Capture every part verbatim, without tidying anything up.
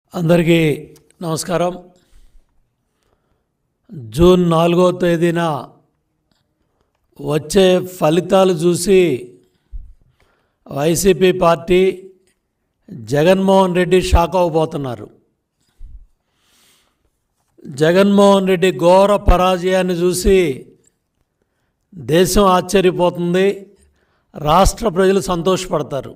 అందరికీ నమస్కారం. జూన్ నాలుగో తేదీన వచ్చే ఫలితాలు చూసి YCP party Jaganmohan Reddy shock అవ్వబోతున్నారు. జగన్మోహన్ రెడ్డి ఘోర పరాజయాన్ని చూసి దేశం ఆశ్చర్యపోతుంది, రాష్ట్ర ప్రజలు సంతోషపడతారు.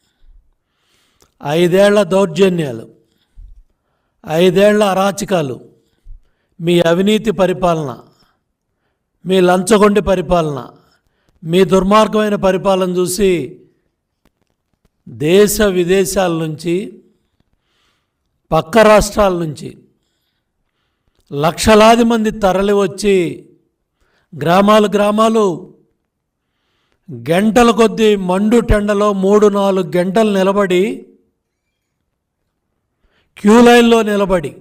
ఐదేళ్ల దౌర్జన్యాలు, ఐదేళ్ల అరాచకాలు, మీ అవినీతి పరిపాలన, మీ లంచగొండి పరిపాలన, మీ దుర్మార్గమైన పరిపాలన చూసి దేశ విదేశాల నుంచి, పక్క రాష్ట్రాల నుంచి లక్షలాది మంది తరలి వచ్చి గ్రామాలు గ్రామాలు గంటల కొద్దీ మండు టెండలో మూడు నాలుగు గంటలు నిలబడి క్యూ లైన్లో నిలబడి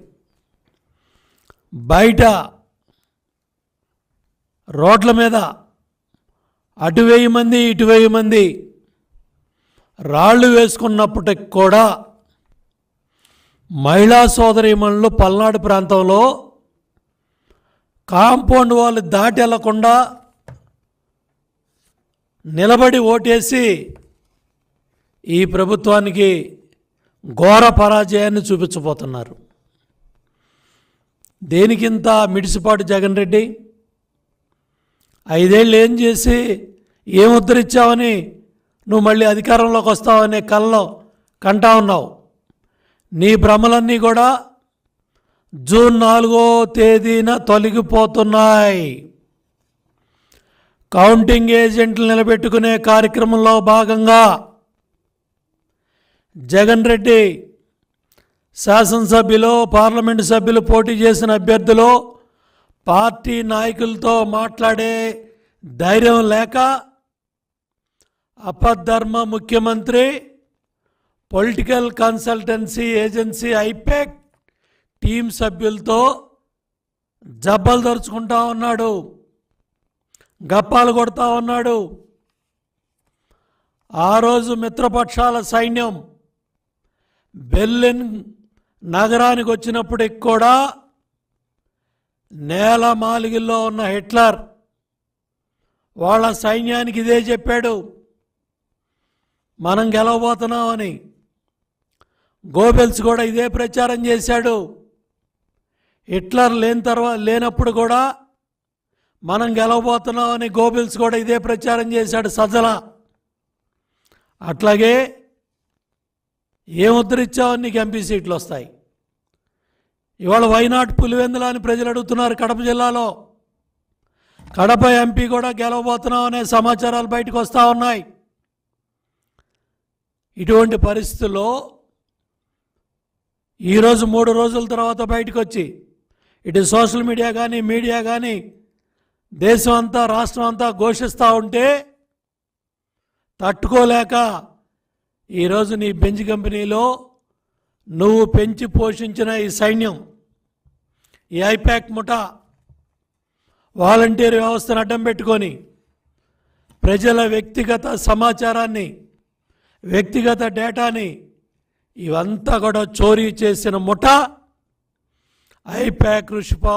బయట రోడ్ల మీద అటు వెయ్యి మంది ఇటు వెయ్యి మంది రాళ్ళు వేసుకున్నప్పటికి కూడా మహిళా సోదరీమణులు పల్నాడు ప్రాంతంలో కాంపౌండ్ వాళ్ళు దాటి వెళ్లకుండా నిలబడి ఓటేసి ఈ ప్రభుత్వానికి ఘోర పరాజయాన్ని చూపించబోతున్నారు. దేనికింత మిడిసిపాటు జగన్ రెడ్డి? ఐదేళ్ళు ఏం చేసి ఏం ఉద్ధరించావని నువ్వు మళ్ళీ అధికారంలోకి వస్తావనే కల్లో కంటా ఉన్నావు. నీ భ్రమలన్నీ కూడా జూన్ నాలుగో తేదీన తొలగిపోతున్నాయి. కౌంటింగ్ ఏజెంట్లు నిలబెట్టుకునే కార్యక్రమంలో భాగంగా జగన్ రెడ్డి శాసనసభ్యులు, పార్లమెంటు సభ్యులు పోటీ చేసిన అభ్యర్థులు పార్టీ నాయకులతో మాట్లాడే ధైర్యం లేక అపధర్మ ముఖ్యమంత్రి political consultancy agency IPAC team సభ్యులతో జబ్బలు దరుచుకుంటా ఉన్నాడు, గప్పాలు కొడతా ఉన్నాడు. ఆ రోజు మిత్రపక్షాల సైన్యం బెర్లిన్ నగరానికి వచ్చినప్పటికి కూడా నేల మాలిగిల్లో ఉన్న హిట్లర్ వాళ్ళ సైన్యానికి ఇదే చెప్పాడు, మనం గెలవబోతున్నామని. గోబెల్స్ కూడా ఇదే ప్రచారం చేశాడు. హిట్లర్ లేని తర్వాత లేనప్పుడు కూడా మనం గెలవబోతున్నామని గోబెల్స్ కూడా ఇదే ప్రచారం చేశాడు సజ్జల. అట్లాగే ఏం ఉద్ధరించావని నీకు ఎంపీ సీట్లు వస్తాయి. ఇవాళ వైనాట్ పులివెందుల అని ప్రజలు అడుగుతున్నారు. కడప జిల్లాలో కడప ఎంపీ కూడా గెలవబోతున్నాం అనే సమాచారాలు బయటకు వస్తూ ఉన్నాయి. ఇటువంటి పరిస్థితుల్లో ఈరోజు మూడు రోజుల తర్వాత బయటకు వచ్చి ఇటు సోషల్ మీడియా కానీ మీడియా కానీ దేశం అంతా రాష్ట్రం అంతా ఘోషిస్తూ ఉంటే తట్టుకోలేక ఈరోజు నీ బెంజ్ కంపెనీలో నువ్వు పెంచి పోషించిన ఈ సైన్యం, ఈ ఐపాక్ ముఠా వాలంటీర్ వ్యవస్థను అడ్డం పెట్టుకొని ప్రజల వ్యక్తిగత సమాచారాన్ని, వ్యక్తిగత డేటాని ఇవంతా కూడా చోరీ చేసిన ముఠా ఐపాక్ రుషిపా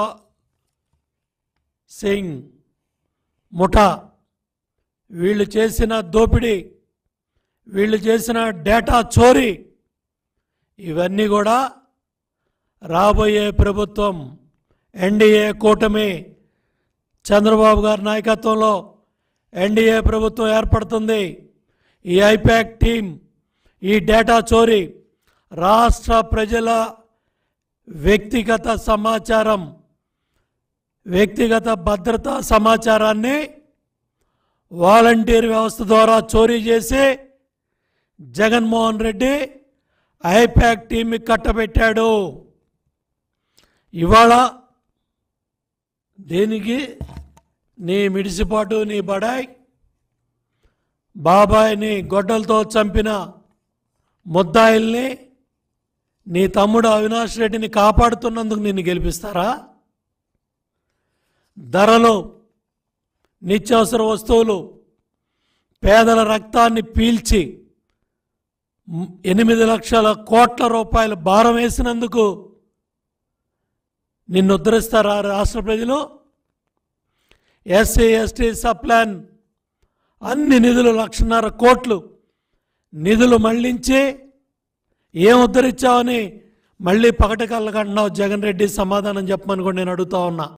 సింగ్ ముఠా. వీళ్ళు చేసిన దోపిడీ, వీళ్ళు చేసిన డేటా చోరీ ఇవన్నీ కూడా రాబోయే ప్రభుత్వం ఎన్డీఏ కూటమి చంద్రబాబు గారి నాయకత్వంలో ఎన్డీఏ ప్రభుత్వం ఏర్పడుతుంది. ఈ ఐపాక్ టీం ఈ డేటా చోరీ, రాష్ట్ర ప్రజల వ్యక్తిగత సమాచారం, వ్యక్తిగత భద్రతా సమాచారాన్ని వాలంటీర్ వ్యవస్థ ద్వారా చోరీ చేసి జగన్మోహన్ రెడ్డి ఐపాక్ టీంకి కట్టబెట్టాడు. ఇవాళ దేనికి నీ మిడిసిపాటు, నీ బడాయ్ బాబాయిని గొడ్డలతో చంపిన ముద్దాయిల్ని, నీ తమ్ముడు అవినాష్ రెడ్డిని కాపాడుతున్నందుకు నిన్ను గెలిపిస్తారా? ధరలు, నిత్యావసర వస్తువులు, పేదల రక్తాన్ని పీల్చి ఎనిమిది లక్షల కోట్ల రూపాయల భారం వేసినందుకు నిన్ను ఉద్ధరిస్తారా రాష్ట్ర ప్రజలు? ఎస్సీ ఎస్టీ సబ్ ప్లాన్ అన్ని నిధులు లక్షన్నర కోట్లు నిధులు మళ్లించి ఏం ఉద్ధరించావని మళ్ళీ పగటి కళ్ళకంటున్నావు జగన్ రెడ్డి? సమాధానం చెప్పమని కూడా నేను అడుగుతా ఉన్నా.